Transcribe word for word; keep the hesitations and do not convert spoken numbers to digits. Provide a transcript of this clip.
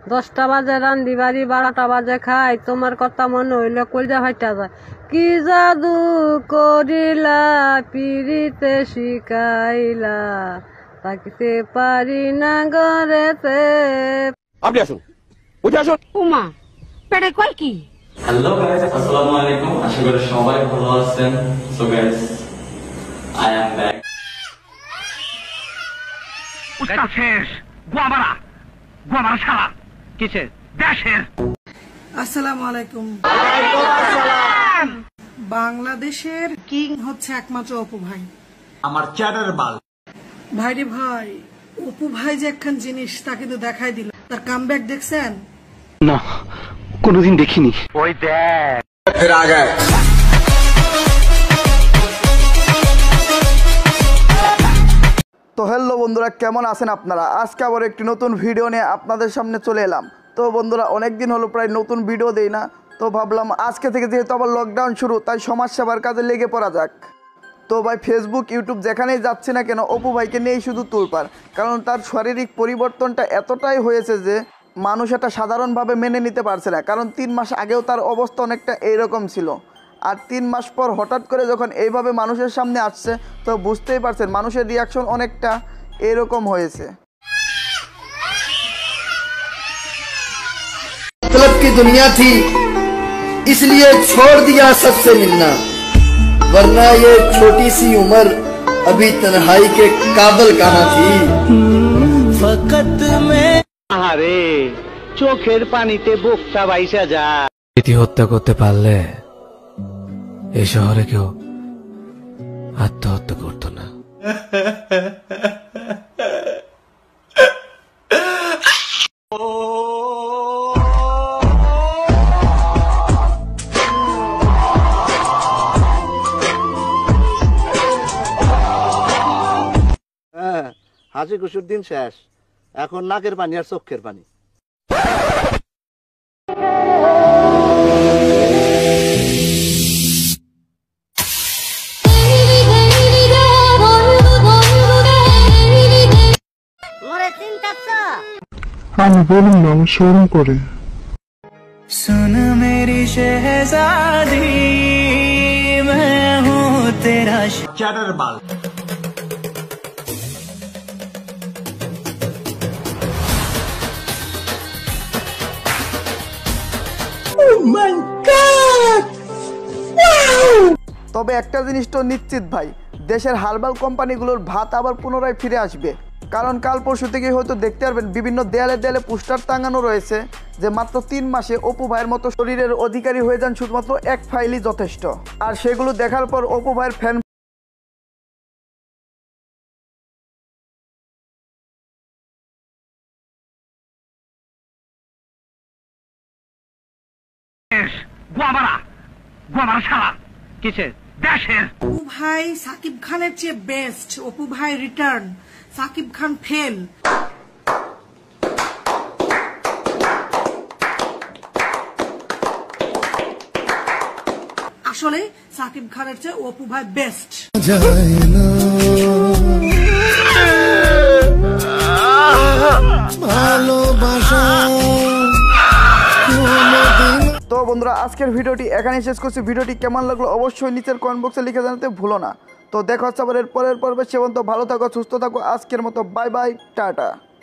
দশটা বাজে রান্দি বাড়ি, বারোটা বাজে খাই, তোমার কথা মনে হইলে কলজা ফাইটা যায়। কি জাদু করিলা পিরিতে শিখাইলা, তাকিতে পারি না ঘরেতে। আপনি আসুন, উঠে আসুন। উমা পেটে কয় কি? হ্যালো গাইস, আসসালামু আলাইকুম। আশা করি সবাই ভালো আছেন। So guys, I am back. উস্তাদ শেষ, গোয়ামারা গোয়ামারা শালা কিসের দেশের। আসসালামু আলাইকুম। বাংলাদেশের কিং হচ্ছে একমাত্র অপু ভাই। আমার চ্যাটার বাল ভাইরে ভাই, অপু ভাই যে একখান জিনিস তা কিন্তু দেখাই দিল। তার কামব্যাক দেখছেন? না, কোনোদিন দেখিনি। ওই দেখ फिर आ गए। তো হ্যালো বন্ধুরা, কেমন আছেন আপনারা? আজকে আবার একটি নতুন ভিডিও নিয়ে আপনাদের সামনে চলে এলাম। তো বন্ধুরা, অনেক দিন হলো প্রায় নতুন ভিডিও দেই না, তো ভাবলাম আজকে থেকে যেহেতু আবার লকডাউন শুরু, তাই সমাজসেবার কাজে লেগে পড়া যাক। তো ভাই ফেসবুক ইউটিউব যেখানেই যাচ্ছি না কেন, অপু ভাইকে নিয়েই শুধু তুলপার। কারণ তার শারীরিক পরিবর্তনটা এতটাই হয়েছে যে মানুষ এটা সাধারণভাবে মেনে নিতে পারছে না। কারণ তিন মাস আগেও তার অবস্থা অনেকটা এইরকম ছিল, আর তিন মাস পর হঠাৎ করে যখন এইভাবে মানুষের সামনে আসছে, তো বুঝতেই পারছেন মানুষের রিয়াকশন অনেকটা এরকম হয়েছে। मतलब की दुनिया थी इसलिए छोड़ दिया सबसे मिलना, वरना ये छोटी सी उम्र अभी तन्हाई के काबिल कहाँ थी। फकत में আরে চোখের পানিতে বুকটা বাইসা যায়। স্মৃতি হত্যা করতে পারলে এই শহরে কেউ আত্মহত্যা করতো না। হ্যাঁ, হাসি খুশির দিন শেষ, এখন নাকের পানি আর চোখের পানি। আমি বলুন না, আমি শোরুম করে। सुन मेरी शहजादी, मैं हूँ तेरा চ্যাটার বাল। তবে একটা জিনিস তো নিশ্চিত ভাই, দেশের হার্বাল কোম্পানিগুলোর ভাত আবার পুনরায় ফিরে আসবে। কারণ কাল পরশু থেকে হয়তো দেখতে পারবেন বিভিন্ন দেয়ালে দেয়ালে পোস্টার টাঙানো রয়েছে যে মাত্র তিন মাসে অপু ভাইয়ের মতো শরীরের অধিকারী হয়ে যান শুধুমাত্র এক ফাইলই যথেষ্ট। আর সেগুলো দেখার পর অপু ভাইয়ের ফ্যান গোয়ামারা গোয়ামারা শালা কিসের দেশের। অপু ভাই সাকিব খানের চেয়ে বেস্ট। অপু ভাই রিটার্ন, সাকিব খান ফেল। আসলে সাকিব খানের চেয়ে অপু ভাই বেস্ট। তো বন্ধুরা, আজকের ভিডিওটি এখানেই শেষ করছি। ভিডিওটি কেমন লাগলো অবশ্যই নিচের কমেন্ট বক্সে লিখে জানাতে ভুলো না। তো দেখা হচ্ছে আবার এর পরের পর্বে। সে পর্যন্ত ভালো থাকো, সুস্থ থাকো। আজকের মতো বাই বাই, টাটা।